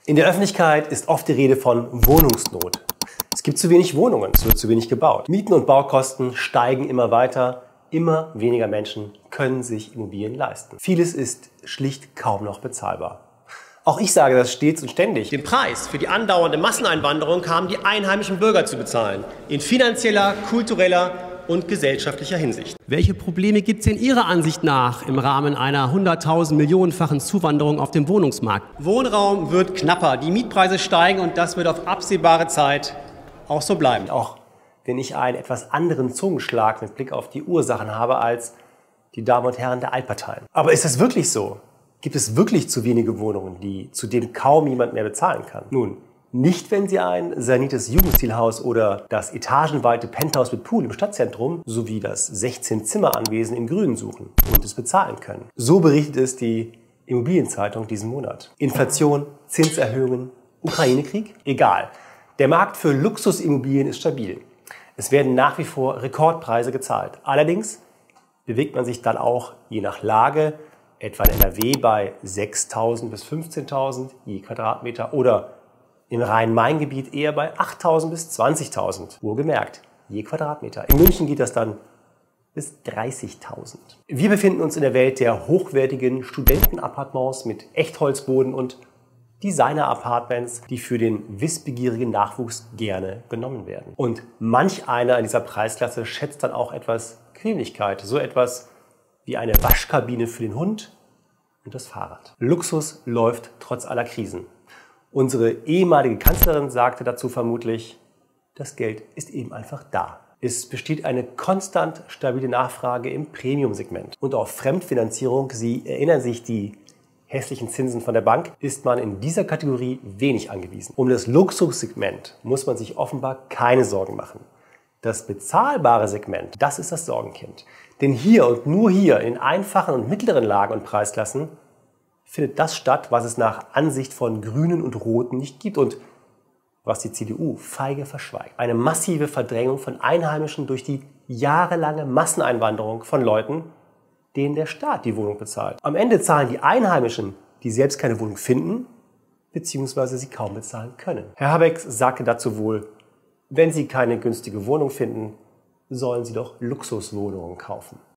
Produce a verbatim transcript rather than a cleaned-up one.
In der Öffentlichkeit ist oft die Rede von Wohnungsnot. Es gibt zu wenig Wohnungen, es wird zu wenig gebaut. Mieten und Baukosten steigen immer weiter. Immer weniger Menschen können sich Immobilien leisten. Vieles ist schlicht kaum noch bezahlbar. Auch ich sage das stets und ständig. Den Preis für die andauernde Masseneinwanderung haben die einheimischen Bürger zu bezahlen. In finanzieller, kultureller und gesellschaftlicher Hinsicht. Welche Probleme gibt es in Ihrer Ansicht nach im Rahmen einer hunderttausend Millionenfachen Zuwanderung auf dem Wohnungsmarkt? Wohnraum wird knapper, die Mietpreise steigen und das wird auf absehbare Zeit auch so bleiben. Auch wenn ich einen etwas anderen Zungenschlag mit Blick auf die Ursachen habe als die Damen und Herren der Altparteien. Aber ist das wirklich so? Gibt es wirklich zu wenige Wohnungen, die zudem kaum jemand mehr bezahlen kann? Nun, nicht, wenn Sie ein saniertes Jugendstilhaus oder das etagenweite Penthouse mit Pool im Stadtzentrum sowie das sechzehn-Zimmer-Anwesen im Grünen suchen und es bezahlen können. So berichtet es die Immobilienzeitung diesen Monat. Inflation, Zinserhöhungen, Ukraine-Krieg? Egal. Der Markt für Luxusimmobilien ist stabil. Es werden nach wie vor Rekordpreise gezahlt. Allerdings bewegt man sich dann auch je nach Lage, etwa in N R W bei sechstausend bis fünfzehntausend je Quadratmeter oder im Rhein-Main-Gebiet eher bei achttausend bis zwanzigtausend, wohlgemerkt, je Quadratmeter. In München geht das dann bis dreißigtausend. Wir befinden uns in der Welt der hochwertigen Studentenappartements mit Echtholzboden und Designer-Apartments, die für den wissbegierigen Nachwuchs gerne genommen werden. Und manch einer in dieser Preisklasse schätzt dann auch etwas Bequemlichkeit, so etwas wie eine Waschkabine für den Hund und das Fahrrad. Luxus läuft trotz aller Krisen. Unsere ehemalige Kanzlerin sagte dazu vermutlich, das Geld ist eben einfach da. Es besteht eine konstant stabile Nachfrage im Premium-Segment. Und auf Fremdfinanzierung, Sie erinnern sich die hässlichen Zinsen von der Bank, ist man in dieser Kategorie wenig angewiesen. Um das Luxussegment muss man sich offenbar keine Sorgen machen. Das bezahlbare Segment, das ist das Sorgenkind. Denn hier und nur hier in einfachen und mittleren Lagen und Preisklassen findet das statt, was es nach Ansicht von Grünen und Roten nicht gibt und was die C D U feige verschweigt. Eine massive Verdrängung von Einheimischen durch die jahrelange Masseneinwanderung von Leuten, denen der Staat die Wohnung bezahlt. Am Ende zahlen die Einheimischen, die selbst keine Wohnung finden, beziehungsweise sie kaum bezahlen können. Herr Habeck sagte dazu wohl, wenn Sie keine günstige Wohnung finden, sollen Sie doch Luxuswohnungen kaufen.